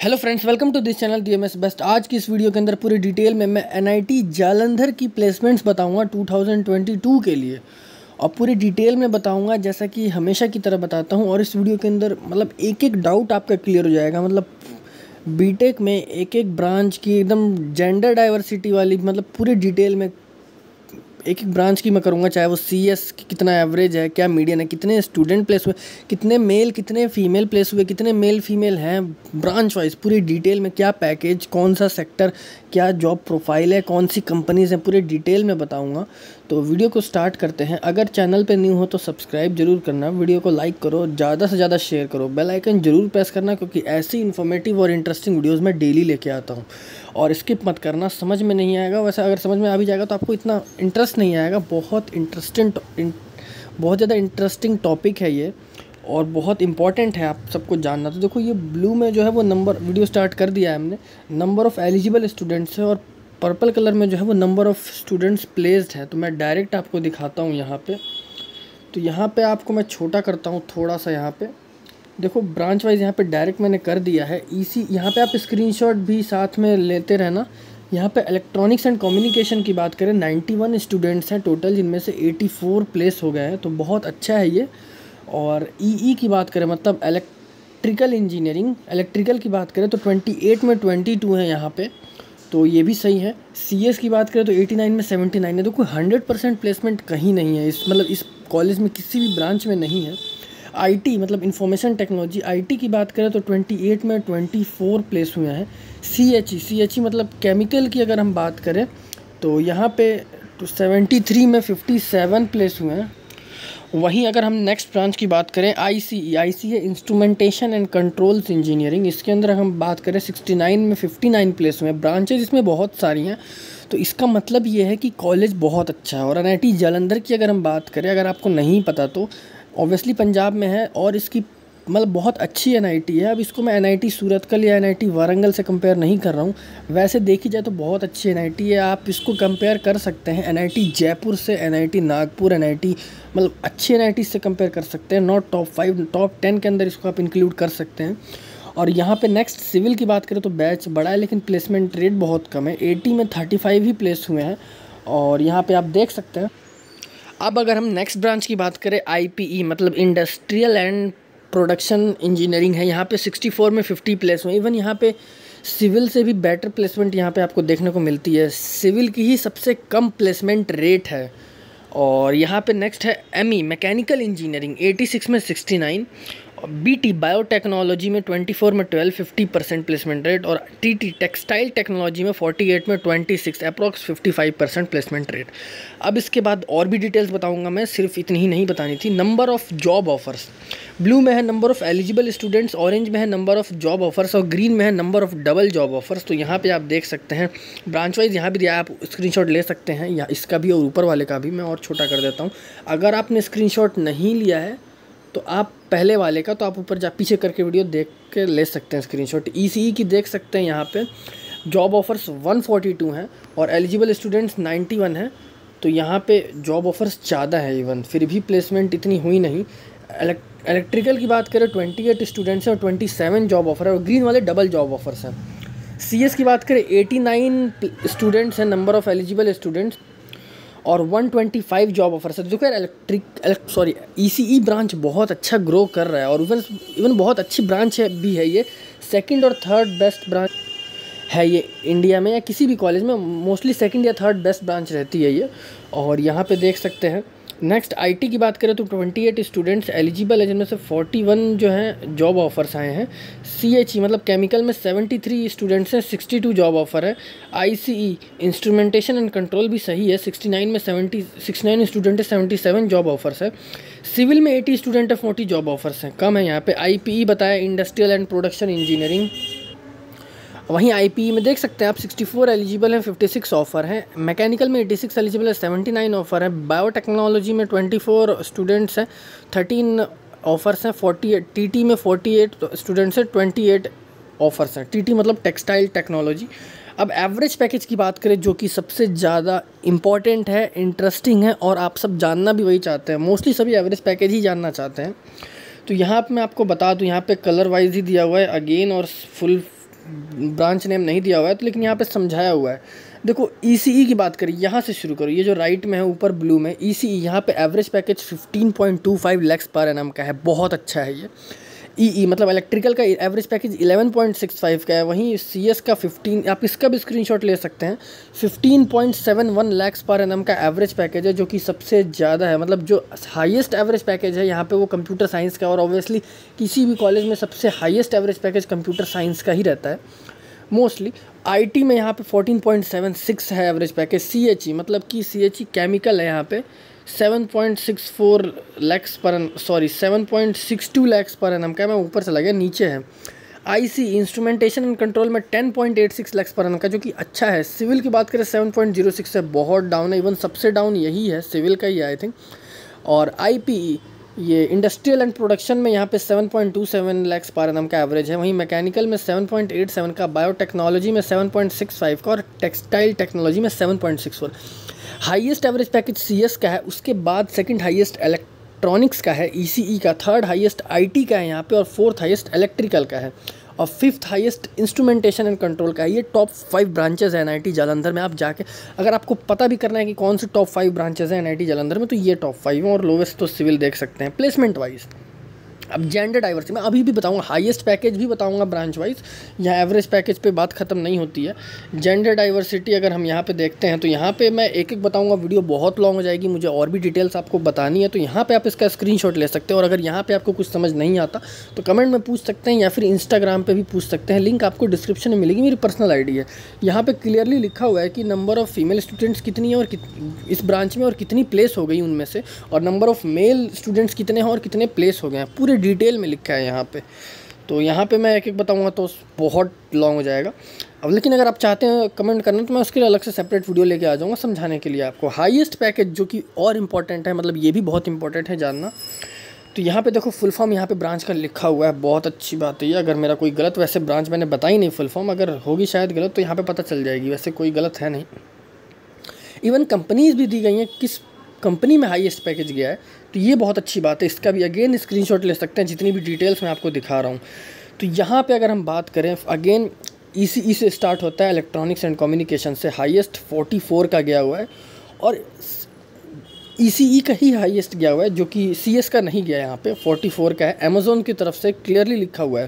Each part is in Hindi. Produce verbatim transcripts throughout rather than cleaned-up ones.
Hello friends, welcome to this channel D M S best. आज की इस वीडियो के अंदर पूरी डिटेल में मैं एन आई टी जालंधर की प्लेसमेंट्स बताऊंगा टू थाउजेंड ट्वेंटी टू के लिए, और पूरी डिटेल में बताऊंगा जैसा कि हमेशा की तरह बताता हूं। और इस वीडियो के अंदर मतलब एक एक डाउट आपका क्लियर हो जाएगा। मतलब बीटेक में एक एक ब्रांच की एकदम जेंडर डाइवर्सिटी वाली, मतलब पूरी डिटेल में एक एक ब्रांच की मैं करूँगा, चाहे वो सी एस की कितना एवरेज है, क्या मीडियन है, कितने स्टूडेंट प्लेस हुए, कितने मेल कितने फीमेल प्लेस हुए, कितने मेल फीमेल हैं ब्रांच वाइज, पूरी डिटेल में क्या पैकेज, कौन सा सेक्टर, क्या जॉब प्रोफाइल है, कौन सी कंपनीज़ हैं, पूरे डिटेल में बताऊंगा। तो वीडियो को स्टार्ट करते हैं। अगर चैनल पे न्यू हो तो सब्सक्राइब जरूर करना, वीडियो को लाइक करो, ज़्यादा से ज़्यादा शेयर करो, बेल आइकन जरूर प्रेस करना, क्योंकि ऐसी इन्फॉर्मेटिव और इंटरेस्टिंग वीडियोस मैं डेली लेके आता हूँ। और स्किप मत करना, समझ में नहीं आएगा, वैसे अगर समझ में आ भी जाएगा तो आपको इतना इंटरेस्ट नहीं आएगा। बहुत इंटरेस्टिंग बहुत ज़्यादा इंटरेस्टिंग टॉपिक है ये, और बहुत इंपॉर्टेंट है आप सबको जानना। तो देखो, ये ब्लू में जो है वो नंबर, वीडियो स्टार्ट कर दिया है हमने, नंबर ऑफ़ एलिजिबल स्टूडेंट्स है, और पर्पल कलर में जो है वो नंबर ऑफ़ स्टूडेंट्स प्लेस्ड है। तो मैं डायरेक्ट आपको दिखाता हूँ यहाँ पे। तो यहाँ पे आपको मैं छोटा करता हूँ थोड़ा सा। यहाँ पे देखो, ब्रांच वाइज यहाँ पे डायरेक्ट मैंने कर दिया है। इसी यहाँ पे आप स्क्रीनशॉट भी साथ में लेते रहना। यहाँ पे इलेक्ट्रॉनिक्स एंड कम्युनिकेशन की बात करें, इक्यानवे स्टूडेंट्स हैं टोटल, जिनमें से चौरासी प्लेस हो गए हैं, तो बहुत अच्छा है ये। और ईई की बात करें, मतलब इलेक्ट्रिकल इंजीनियरिंग, इलेक्ट्रिकल की बात करें तो अट्ठाईस में बाईस है यहाँ पे, तो ये भी सही है। सीएस की बात करें तो नवासी में उन्यासी है। तो कोई हंड्रेड परसेंट प्लेसमेंट कहीं नहीं है इस, मतलब इस कॉलेज में किसी भी ब्रांच में नहीं है। आईटी मतलब इंफॉर्मेशन टेक्नोलॉजी, आईटी की बात करें तो अट्ठाईस में चौबीस प्लेस हुए हैं। सीएचई सीएचई मतलब केमिकल की अगर हम बात करें तो यहाँ पे तो तिहत्तर में सत्तावन प्लेस हुए हैं। वहीं अगर हम नेक्स्ट ब्रांच की बात करें, आईसीई आईसी है इंस्ट्रूमेंटेशन एंड कंट्रोल्स इंजीनियरिंग, इसके अंदर हम बात करें उनहत्तर में उनसठ प्लेस हुए हैं। ब्रांचेज इसमें बहुत सारी हैं, तो इसका मतलब ये है कि कॉलेज बहुत अच्छा है। और एन आई टी जालंधर की अगर हम बात करें, अगर आपको नहीं पता तो ऑब्वियसली पंजाब में है, और इसकी मतलब बहुत अच्छी एन आई टी है। अब इसको मैं एन आई टी सूरतकल या एन आई टी वारंगल से कंपेयर नहीं कर रहा हूँ, वैसे देखी जाए तो बहुत अच्छी एन आई टी है। आप इसको कंपेयर कर सकते हैं एन आई टी जयपुर से, N I T Nagpur, N I T मतलब अच्छी एन आई टी से कंपेयर कर सकते हैं। Not top five, top ten के अंदर इसको आप इंक्लूड कर सकते हैं। और यहाँ पे नेक्स्ट सिविल की बात करें तो बैच बड़ा है, लेकिन प्लेसमेंट रेट बहुत कम है। अस्सी में पैंतीस ही प्लेस हुए हैं, और यहाँ पे आप देख सकते हैं। अब अगर हम नेक्स्ट ब्रांच की बात करें, आईपीई मतलब इंडस्ट्रियल एंड प्रोडक्शन इंजीनियरिंग है, यहाँ पे चौंसठ में पचास प्लेस हुए। इवन यहाँ पे सिविल से भी बेटर प्लेसमेंट यहाँ पे आपको देखने को मिलती है। सिविल की ही सबसे कम प्लेसमेंट रेट है। और यहाँ पे नेक्स्ट है एमई मैकेनिकल इंजीनियरिंग, छियासी में उनहत्तर, बीटी बायोटेक्नोलॉजी में चौबीस में बारह, पचास परसेंट प्लेसमेंट रेट, और टीटी टेक्सटाइल टेक्नोलॉजी में अड़तालीस में छब्बीस, अप्रॉक्स पचपन परसेंट प्लेसमेंट रेट। अब इसके बाद और भी डिटेल्स बताऊंगा मैं, सिर्फ इतनी ही नहीं बतानी थी। Number of job offers, blue में है number of eligible students, orange में है नंबर ऑफ़ जॉब ऑफर्स, और ग्रीन में है number of double job offers. तो यहाँ पे आप देख सकते हैं ब्रांच वाइज यहाँ भी दिया है, आप स्क्रीनशॉट ले सकते हैं, या इसका भी और ऊपर वाले का भी। मैं और छोटा कर देता हूँ। अगर आपने स्क्रीनशॉट नहीं लिया है तो आप पहले वाले का, तो आप ऊपर जा पीछे करके वीडियो देख के ले सकते हैं स्क्रीनशॉट। ईसीई की देख सकते हैं, यहाँ पे जॉब ऑफर्स एक सौ बयालीस हैं और एलिजिबल स्टूडेंट्स इक्यानवे हैं। तो यहाँ पे जॉब ऑफर्स ज़्यादा है, इवन फिर भी प्लेसमेंट इतनी हुई नहीं। इलेक्ट्रिकल की बात करें अट्ठाईस स्टूडेंट्स हैं और सत्ताईस जॉब ऑफर है, और ग्रीन वाले डबल जॉब ऑफर्स हैं। सीएस की बात करें नवासी स्टूडेंट्स हैं नंबर ऑफ़ एलिजिबल स्टूडेंट्स, और एक सौ पच्चीस जॉब ऑफर्स है। देखो यार, इलेक्ट्रिक सॉरी ईसीई ब्रांच बहुत अच्छा ग्रो कर रहा है, और इवन इवन बहुत अच्छी ब्रांच है भी है ये। सेकंड और थर्ड बेस्ट ब्रांच है ये इंडिया में, या किसी भी कॉलेज में मोस्टली सेकंड या थर्ड बेस्ट ब्रांच रहती है ये। और यहाँ पे देख सकते हैं। नेक्स्ट आईटी की बात करें तो अट्ठाईस स्टूडेंट्स एलिजिबल है, जिनमें से इकतालीस जो हैं जॉब ऑफर्स आए हैं। सीएचई मतलब केमिकल में तिहत्तर स्टूडेंट्स हैं, बासठ जॉब ऑफर है। आईसीई इंस्ट्रूमेंटेशन एंड कंट्रोल भी सही है, उनहत्तर में सत्तर उनहत्तर स्टूडेंट है, सतहत्तर जॉब ऑफर्स है। सिविल में अस्सी स्टूडेंट है, चालीस जॉब ऑफर्स हैं, कम है यहाँ पे। आईपीई बताया इंडस्ट्रियल एंड प्रोडक्शन इंजीनियरिंग। वहीं आईपीई में देख सकते हैं आप चौंसठ एलिजिबल हैं, छप्पन ऑफर हैं। मैकेनिकल में छियासी एलिजिबल है, उन्यासी ऑफर है। बायोटेक्नोलॉजी में चौबीस स्टूडेंट्स हैं, तेरह ऑफर्स हैं। अड़तालीस टीटी में अड़तालीस स्टूडेंट्स हैं, अट्ठाईस ऑफर्स हैं। टीटी मतलब टेक्सटाइल टेक्नोलॉजी। अब एवरेज पैकेज की बात करें, जो कि सबसे ज़्यादा इंपॉर्टेंट है, इंटरेस्टिंग है, और आप सब जानना भी वही चाहते हैं। मोस्टली सभी एवरेज पैकेज ही जानना चाहते हैं। तो यहाँ पे मैं आपको बता दूँ, यहाँ पे कलर वाइज ही दिया हुआ है अगेन, और फुल ब्रांच नेम नहीं दिया हुआ है तो, लेकिन यहाँ पे समझाया हुआ है। देखो ईसीई की बात करें, यहाँ से शुरू करो, ये जो राइट में है ऊपर ब्लू में ईसीई, यहाँ पे average package fifteen point two five lakhs per annum का है, बहुत अच्छा है ये। ईई मतलब इलेक्ट्रिकल का average package eleven point six five का है, वहीं सीएस का फिफ्टीन, आप इसका भी स्क्रीनशॉट ले सकते हैं, fifteen point seven one lakhs per annum का एवरेज पैकेज है, जो कि सबसे ज़्यादा है। मतलब जो हाईएस्ट एवरेज पैकेज है यहाँ पे वो कंप्यूटर साइंस का, और ऑब्वियसली किसी भी कॉलेज में सबसे highest average package computer science का ही रहता है मोस्टली। आईटी में यहाँ पे फोर्टीन पॉइंट सेवन सिक्स है एवरेज पैकेज। सीएचई मतलब कि सीएचई केमिकल है, यहाँ पे seven point six four lakhs per sorry seven point six two lakhs per annum का, मैं ऊपर चला गया नीचे है। आईसी इंस्ट्रूमेंटेशन एंड कंट्रोल में ten point eight six lakhs per annum का, जो कि अच्छा है। सिविल की बात करें सेवन पॉइंट ज़ीरो सिक्स है, बहुत डाउन है, इवन सबसे डाउन यही है, सिविल का ही है आई थिंक। और आईपीई ये इंडस्ट्रियल एंड प्रोडक्शन में यहाँ पे seven point two seven lakhs per annum का एवरेज है, वहीं मैकेनिकल में सेवन पॉइंट एट सेवन का, बायोटेक्नोलॉजी में सेवन पॉइंट सिक्स फाइव का, और टेक्सटाइल टेक्नोलॉजी में seven point six four. Highest average package CS का है, उसके बाद सेकंड हाईएस्ट इलेक्ट्रॉनिक्स का है ईसीई का, थर्ड हाईएस्ट आईटी का है यहाँ पे, और फोर्थ हाईएस्ट इलेक्ट्रिकल का है, और fifth highest instrumentation and control का है। ये टॉप फाइव ब्रांचेस है एनआईटी जालंधर में। आप जाके अगर आपको पता भी करना है कि कौन सी टॉप फाइव ब्रांचेस हैं एनआईटी जालंधर में, तो ये टॉप फाइव हैं, और लोवेस्ट तो सिविल देख सकते हैं प्लेसमेंट वाइज। अब जेंडर डाइवर्सिटी मैं अभी भी बताऊंगा, हाईएस्ट पैकेज भी बताऊंगा ब्रांच वाइज, यहाँ एवरेज पैकेज पे बात खत्म नहीं होती है। जेंडर डाइवर्सिटी अगर हम यहाँ पे देखते हैं तो यहाँ पे मैं एक एक बताऊंगा, वीडियो बहुत लॉन्ग हो जाएगी, मुझे और भी डिटेल्स आपको बतानी है, तो यहाँ पे आप इसका स्क्रीनशॉट ले सकते हैं। और अगर यहाँ पे आपको कुछ समझ नहीं आता तो कमेंट में पूछ सकते हैं, या फिर इंस्टाग्राम पर भी पूछ सकते हैं, लिंक आपको डिस्क्रिप्शन में मिलेगी, मेरी पर्सनल आई डी है। यहाँ पर क्लियरली लिखा हुआ है कि नंबर ऑफ़ फीमेल स्टूडेंट्स कितनी है और इस ब्रांच में, और कितनी प्लेस हो गई उनमें से, और नंबर ऑफ़ मेल स्टूडेंट्स कितने हैं और कितने प्लेस हो गए हैं, पूरे डिटेल में लिखा है यहाँ पे। तो यहाँ पे मैं एक एक बताऊँगा तो बहुत लॉन्ग हो जाएगा। अब लेकिन अगर आप चाहते हैं कमेंट करना तो मैं उसके लिए अलग से सेपरेट वीडियो लेके आ जाऊँगा समझाने के लिए आपको। हाईएस्ट पैकेज जो कि और इम्पॉर्टेंट है, मतलब ये भी बहुत इंपॉर्टेंट है जानना, तो यहाँ पे देखो फुल फॉर्म यहाँ पे ब्रांच का लिखा हुआ है, बहुत अच्छी बात है ये। अगर मेरा कोई गलत, वैसे ब्रांच मैंने बताई नहीं फुल फॉर्म, अगर होगी शायद गलत तो यहाँ पर पता चल जाएगी, वैसे कोई गलत है नहीं। इवन कंपनीज़ भी दी गई हैं, किस कंपनी में हाईएस्ट पैकेज गया है, तो ये बहुत अच्छी बात है। इसका भी अगेन स्क्रीनशॉट ले सकते हैं, जितनी भी डिटेल्स मैं आपको दिखा रहा हूँ। तो यहाँ पे अगर हम बात करें अगेन, ईसीई से स्टार्ट होता है, इलेक्ट्रॉनिक्स एंड कम्युनिकेशन से, हाईएस्ट फोर्टी फोर का गया हुआ है, और ईसीई का ही हाईएस्ट गया हुआ है, जो कि सीएस का नहीं गया, यहाँ पे फोर्टी फोर का है, अमेज़ॉन की तरफ से क्लियरली लिखा हुआ है।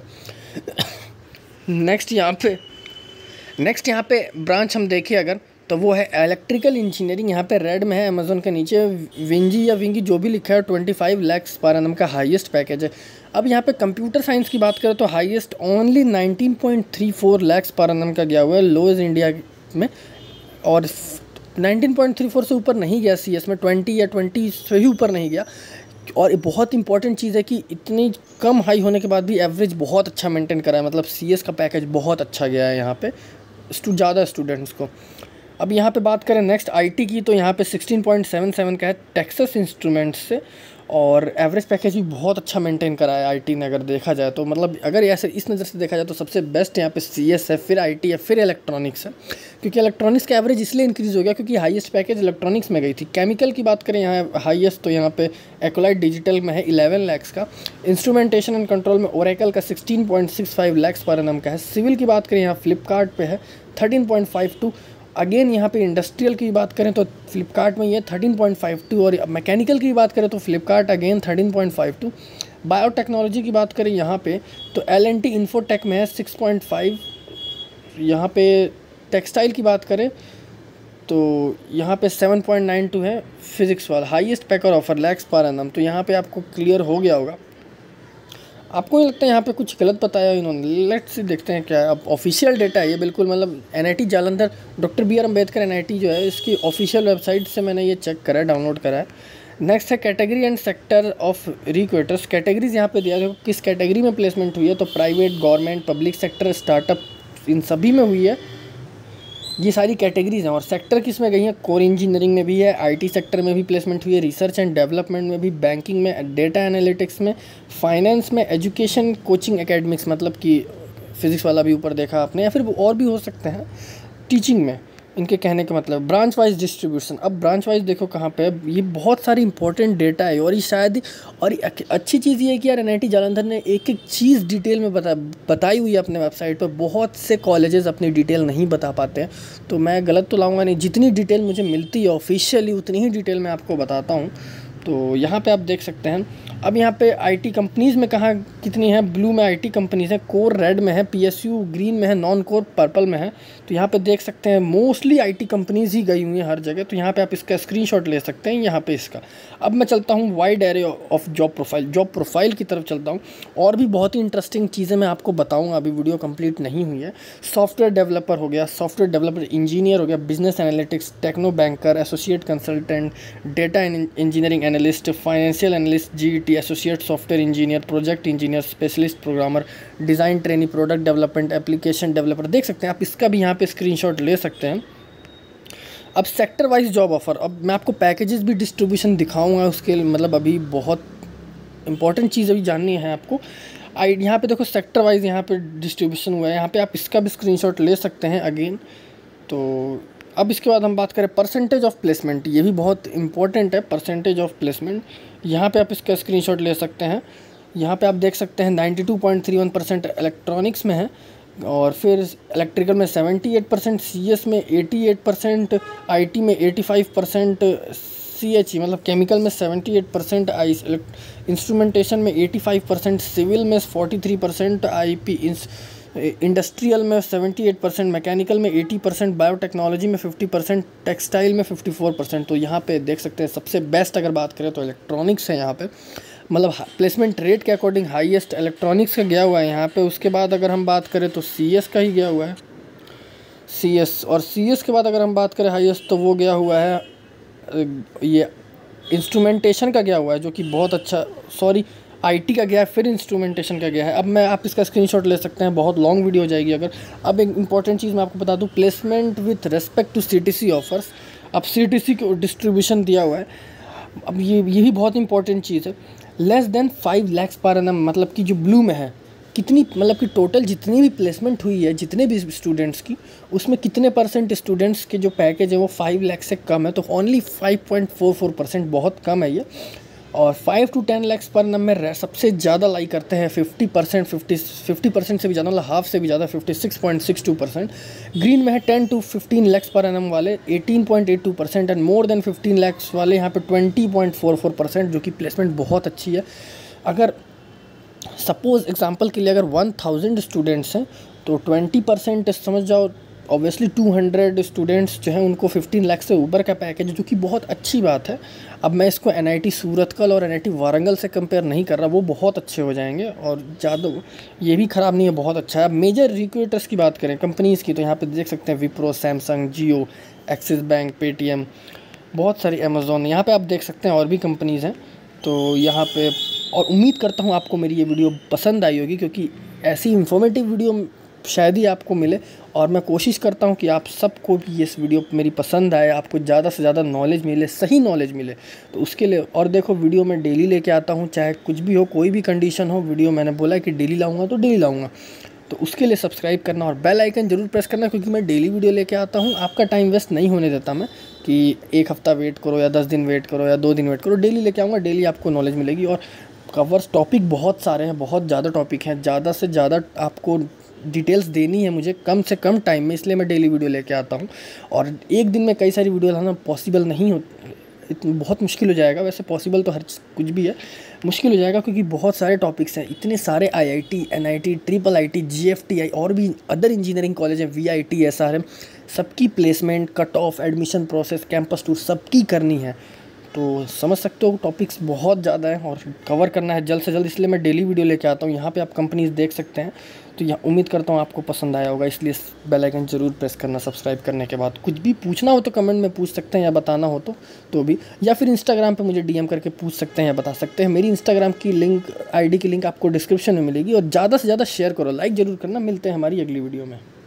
नेक्स्ट यहाँ पे नेक्स्ट यहाँ पे ब्रांच हम देखें अगर, तो वो है इलेक्ट्रिकल इंजीनियरिंग, यहाँ पे रेड में है अमेज़ॉन के नीचे, विंजी या विंगी जो भी लिखा है, twenty five lakhs per annum का हाईएस्ट पैकेज है। अब यहाँ पे कंप्यूटर साइंस की बात करें तो highest only nineteen point three four lakhs per annum का गया हुआ है लोएस्ट इंडिया में, और नाइनटीन पॉइंट थ्री फोर से ऊपर नहीं गया सीएस में, ट्वेंटी या ट्वेंटी से ही ऊपर नहीं गया। और बहुत इंपॉर्टेंट चीज़ है कि इतनी कम हाई होने के बाद भी एवरेज बहुत अच्छा मेंटेन करा है, मतलब सीएस का पैकेज बहुत अच्छा गया है यहाँ पे ज़्यादा स्टूडेंट्स को। अब यहाँ पे बात करें नेक्स्ट आईटी की, तो यहाँ पे सिक्सटीन पॉइंट सेवन सेवन का है टेक्सास इंस्ट्रूमेंट्स से, और एवरेज पैकेज भी बहुत अच्छा मेंटेन करा है आईटी ने अगर देखा जाए तो। मतलब अगर ऐसे इस नज़र से देखा जाए तो सबसे बेस्ट यहाँ पे सीएस है, फिर आईटी है, फिर इलेक्ट्रॉनिक्स है, क्योंकि इलेक्ट्रॉनिक्स का एवरेज इसलिए इंक्रीज़ हो गया क्योंकि हाईएस्ट पैकेज इलेक्ट्रॉनिक्स में गई थी। केमिकल की बात करें यहाँ हाईएस्ट, तो यहाँ पे एक्वालाइट डिजिटल में है इलेवन लैक्स का, इंस्ट्रूमेंटेशन एंड कंट्रोल में ओरेकल का sixteen point six five lakhs per annum का है। सिविल की बात करें यहाँ फ्लिपकार्ट पे है thirteen point five two. Again यहाँ पे इंडस्ट्रियल की बात करें तो फ्लिपकार्ट में ये थर्टीन पॉइंट फाइव टू, और मैकेनिकल की बात करें तो Flipkart again thirteen point five two. Biotechnology की बात करें यहाँ पे तो एल एन टी इन्फोटेक में है सिक्स पॉइंट फाइव। यहाँ पे टेक्सटाइल की बात करें तो यहाँ पे सेवन पॉइंट नाइन टू है फिजिक्स वाला। Highest package offer lakhs per annum, तो यहाँ पे आपको क्लियर हो गया होगा। आपको नहीं लगता है यहाँ पे कुछ गलत बताया इन्होंने? लेट्स से देखते हैं क्या है। अब ऑफिशियल डेटा है ये बिल्कुल, मतलब NIT Jalandhar doctor B R Ambedkar NIT जो है इसकी ऑफिशियल वेबसाइट से मैंने ये चेक करा है, डाउनलोड करा है। नेक्स्ट है category and sector of recruiters. Categories यहाँ पे दिया है किस कैटेगरी में प्लेसमेंट हुई है, तो private, government, public sector, startup, इन सभी में हुई है। ये सारी कैटेगरीज हैं। और सेक्टर किस में गई हैं? कोर इंजीनियरिंग में भी है, आईटी सेक्टर में भी प्लेसमेंट हुई है, रिसर्च एंड डेवलपमेंट में भी, बैंकिंग में, डेटा एनालिटिक्स में, फाइनेंस में, एजुकेशन, कोचिंग, एकेडमिक्स, मतलब कि फिजिक्स वाला भी ऊपर देखा आपने, या फिर और भी हो सकते हैं, टीचिंग में, इनके कहने का मतलब ब्रांच वाइज डिस्ट्रीब्यूशन। अब ब्रांच वाइज देखो कहाँ पे है, ये बहुत सारी इंपॉर्टेंट डेटा है और ये शायद, और ये अच्छी चीज़ ये है कि यार एन आई टी जालंधर ने एक एक चीज़ डिटेल में बता बताई हुई है अपने वेबसाइट पर। बहुत से कॉलेजेस अपनी डिटेल नहीं बता पाते हैं, तो मैं गलत तो लाऊंगा नहीं, जितनी डिटेल मुझे मिलती है ऑफिशियली उतनी ही डिटेल मैं आपको बताता हूँ। तो यहाँ पे आप देख सकते हैं। अब यहाँ पे आईटी कंपनीज़ में कहाँ कितनी है, ब्लू में आईटी कंपनीज़ हैं, कोर रेड में है, पीएसयू ग्रीन में है, नॉन कोर पर्पल में है। तो यहाँ पे देख सकते हैं मोस्टली आईटी कंपनीज़ ही गई हुई हैं हर जगह। तो यहाँ पे आप इसका स्क्रीनशॉट ले सकते हैं यहाँ पे इसका। अब मैं चलता हूँ wide array of job profile, job profile की तरफ चलता हूँ। और भी बहुत ही इंटरेस्टिंग चीज़ें मैं आपको बताऊँगा, अभी वीडियो कंप्लीट नहीं हुई है। सॉफ्टवेयर डेवलपर हो गया, सॉफ्टवेयर डेवलपर इंजीनियर हो गया, business analytics, techno banker, associate consultant, data engineering analyst, financial analyst, GET, associate software engineer, project engineer, specialist programmer, design trainee, product development, application developer. देख सकते हैं आप, इसका भी यहाँ पे स्क्रीनशॉट ले सकते हैं। अब सेक्टर वाइज जॉब ऑफर, अब मैं आपको पैकेजेस भी डिस्ट्रीब्यूशन दिखाऊंगा उसके, मतलब अभी बहुत इंपॉर्टेंट चीज़ अभी जाननी है आपको। आई यहाँ पे देखो सेक्टर वाइज यहाँ पे डिस्ट्रीब्यूशन हुआ है, यहाँ पे आप इसका भी स्क्रीनशॉट ले सकते हैं अगेन। तो अब इसके बाद हम बात करें परसेंटेज ऑफ प्लेसमेंट, ये भी बहुत इंपॉर्टेंट है परसेंटेज ऑफ प्लेसमेंट। यहाँ पे आप इसका स्क्रीनशॉट ले सकते हैं। यहाँ पे आप देख सकते हैं ninety two point three one percent electronics में है, और फिर इलेक्ट्रिकल में seventy eight percent, C S में eighty eight percent, I T में eighty five percent, C H E मतलब केमिकल में seventy eight percent, I instrumentation में एटी फाइव परसेंट, सिविल में forty three percent, I P industrial में सेवेंटी एट परसेंट, मैकेनिकल में एटी परसेंट, बायोटेक्नोलॉजी में फिफ्टी परसेंट, टेक्सटाइल में फिफ्टी फोर परसेंट। तो यहाँ पे देख सकते हैं सबसे बेस्ट अगर बात करें तो इलेक्ट्रॉनिक्स है यहाँ पे, मतलब प्लेसमेंट रेट के अकॉर्डिंग हाईएस्ट इलेक्ट्रॉनिक्स का गया हुआ है यहाँ पे। उसके बाद अगर हम बात करें तो सीएस का ही गया हुआ है, सीएस, और सीएस के बाद अगर हम बात करें हाईएस्ट तो वो गया हुआ है ये इंस्ट्रूमेंटेशन का गया हुआ है, जो कि बहुत अच्छा, सॉरी आईटी का गया है, फिर इंस्ट्रूमेंटेशन का गया है। अब मैं आप इसका स्क्रीनशॉट ले सकते हैं, बहुत लॉन्ग वीडियो हो जाएगी अगर। अब एक इंपॉर्टेंट चीज़ मैं आपको बता दूं, placement with respect to CTC offers. अब सीटीसी को डिस्ट्रीब्यूशन दिया हुआ है। अब ये ये भी बहुत इंपॉर्टेंट चीज़ है, less than five lakhs per annum, मतलब कि जो ब्लू में है कितनी, मतलब कि टोटल जितनी भी प्लेसमेंट हुई है जितने भी स्टूडेंट्स की, उसमें कितने परसेंट स्टूडेंट्स के जो पैकेज है वो फाइव लाख से कम है, तो only five point four four percent, बहुत कम है ये। और five to ten lakhs per annum में सबसे ज़्यादा लाइक करते हैं fifty percent, fifty fifty percent से भी ज़्यादा, मतलब हाफ से भी ज़्यादा, fifty six point six two percent. Green में है ten to fifteen lakhs per annum वाले eighteen point eight two percent, and more than fifteen lakhs वाले यहाँ पे twenty point four four percent, जो कि प्लेसमेंट बहुत अच्छी है। अगर सपोज़ एग्जांपल के लिए अगर वन थाउजेंड स्टूडेंट्स हैं तो ट्वेंटी परसेंट समझ जाओ, ऑब्वियसली टू हंड्रेड स्टूडेंट्स जो हैं उनको फिफ्टीन लाख से ऊपर का पैकेज, जो कि बहुत अच्छी बात है। अब मैं इसको एनआईटी सूरतकल और एनआईटी वारंगल से कंपेयर नहीं कर रहा, वो बहुत अच्छे हो जाएंगे, और ज़्यादा ये भी ख़राब नहीं है, बहुत अच्छा है। अब मेजर रिक्रूटर्स की बात करें कंपनीज़ की, तो यहाँ पे देख सकते हैं Wipro, Samsung, Jio, Axis bank, Paytm, बहुत सारी, अमेज़ॉन, यहाँ पे आप देख सकते हैं और भी कंपनीज़ हैं। तो यहाँ पे, और उम्मीद करता हूँ आपको मेरी ये वीडियो पसंद आई होगी, क्योंकि ऐसी इन्फॉर्मेटिव वीडियो शायद ही आपको मिले, और मैं कोशिश करता हूँ कि आप सबको भी ये वीडियो मेरी पसंद आए, आपको ज़्यादा से ज़्यादा नॉलेज मिले, सही नॉलेज मिले। तो उसके लिए, और देखो वीडियो मैं डेली लेके आता हूँ, चाहे कुछ भी हो, कोई भी कंडीशन हो, वीडियो मैंने बोला है कि डेली लाऊंगा तो डेली लाऊंगा। तो उसके लिए सब्सक्राइब करना और बेल आइकन जरूर प्रेस करना, क्योंकि मैं डेली वीडियो लेके आता हूँ। आपका टाइम वेस्ट नहीं होने देता मैं, कि एक हफ़्ता वेट करो या दस दिन वेट करो या दो दिन वेट करो, डेली लेके आऊँगा, डेली आपको नॉलेज मिलेगी। और कवर्स टॉपिक बहुत सारे हैं, बहुत ज़्यादा टॉपिक हैं, ज़्यादा से ज़्यादा आपको डिटेल्स देनी है मुझे कम से कम टाइम में, इसलिए मैं डेली वीडियो लेके आता हूँ। और एक दिन में कई सारी वीडियो लाना पॉसिबल नहीं हो, बहुत मुश्किल हो जाएगा। वैसे पॉसिबल तो हर कुछ भी है, मुश्किल हो जाएगा, क्योंकि बहुत सारे टॉपिक्स हैं, इतने सारे IIT, NIT, triple IT, GFTI और भी अदर इंजीनियरिंग कॉलेज हैं, वीआईटी, एसआरएम, सबकी placement, cut off, admission process, campus tour सबकी करनी है। तो समझ सकते हो टॉपिक्स बहुत ज़्यादा हैं और कवर करना है जल्द से जल्द, इसलिए मैं डेली वीडियो लेके आता हूँ। यहाँ पे आप कंपनीज देख सकते हैं। तो यह उम्मीद करता हूँ आपको पसंद आया होगा, इसलिए बेल आइकन ज़रूर प्रेस करना सब्सक्राइब करने के बाद। कुछ भी पूछना हो तो कमेंट में पूछ सकते हैं, या बताना हो तो तो भी, या फिर इंस्टाग्राम पे मुझे डीएम करके पूछ सकते हैं या बता सकते हैं। मेरी इंस्टाग्राम की लिंक, आईडी की लिंक आपको डिस्क्रिप्शन में मिलेगी। और ज़्यादा से ज़्यादा शेयर करो, लाइक ज़रूर करना। मिलते हैं हमारी अगली वीडियो में।